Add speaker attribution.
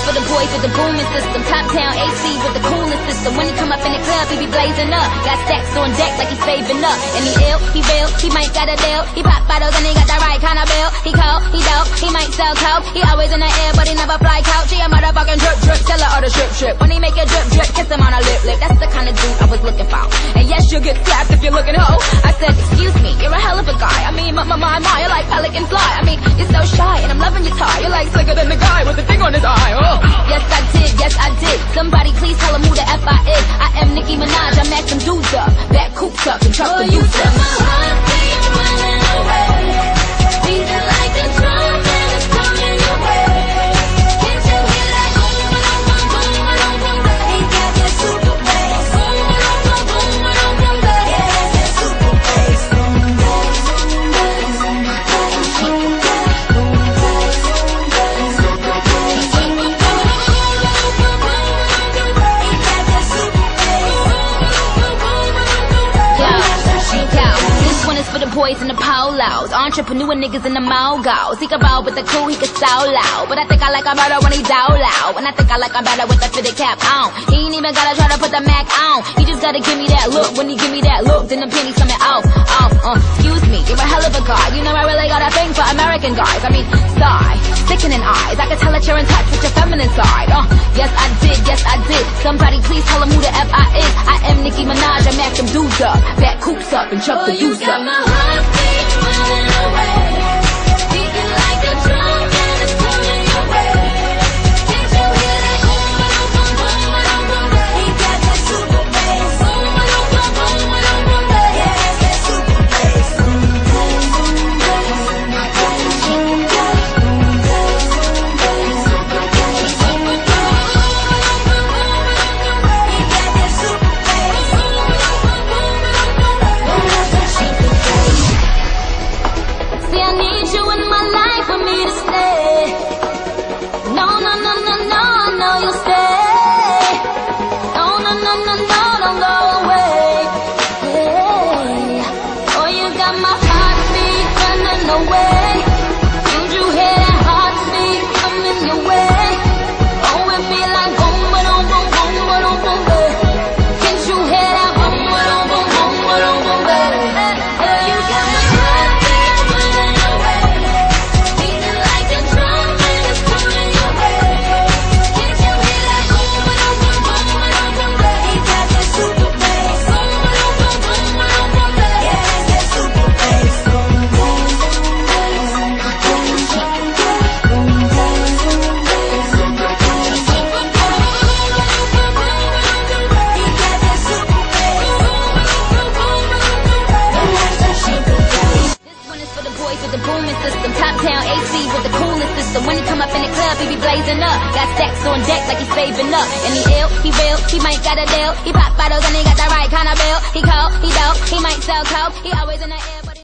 Speaker 1: for the boys with the booming system. Top town AC with the coolest system. When he come up in the club, he be blazing up. Got stacks on deck like he's saving up. And he ill, he real, he might got a deal. He pop bottles and he got the right kind of bill. He cold, he dope, he might sell coke. He always in the air, but he never fly couch. He a motherfucking drip drip, tell her all the drip drip. When he make a drip drip, kiss him on a lip lip. That's the kind of dude I was looking for. And yes, you'll get slapped if you're looking hoe. I said, excuse me, you're a hell of a guy. I mean, my, you're like pelican fly. I mean, you're so shy and I'm loving your tie. You're like slicker than the guy with the thing on his eye. Oh. Yes, I did. Somebody please tell him who the F I is. I am Nicki Minaj, I match some dudes up. Back coops up and truck the youth up. My heart keeps running away. Beating like a drum and it's coming your way. Can't you hear that boom, boom, boom, boom, boom, boom, boom? He got that super bass. Boom, boom, boom, boom, boom, boom, boom. Yeah, that's that super bass. For the boys in the polos, entrepreneur niggas in the mogos. He can ball with the cool, he can so loud. But I think I like him better when he down loud. And I think I like him better with the fitted cap on. He ain't even gotta try to put the Mac on. He just gotta give me that look. When he give me that look, then the pennies coming off. Excuse me, you're a hell of a guy. You know I really got a thing for American guys. I mean, sigh, sickening eyes. I can tell that you're in touch with your feminine side. Yes I did. Somebody please tell him who the F I is. I am Nicki Minaj, I match them dudes up. Back coops up and chuck the youth up. My heart keeps running away. Beating like a drum and it's coming your way. Can't you hear that boom, boom, boom, boom, boom, boom, boom? He got that super bass. Boom, boom, boom, boom, boom, boom, boom. Yeah, that's that super bass. When he come up in the club, he be blazing up. Got stacks on deck like he's saving up. And he ill, he real, he might got a deal. He pop bottles and he got the right kind of bill. He cold, he dope, he might sell coke. He always in the air.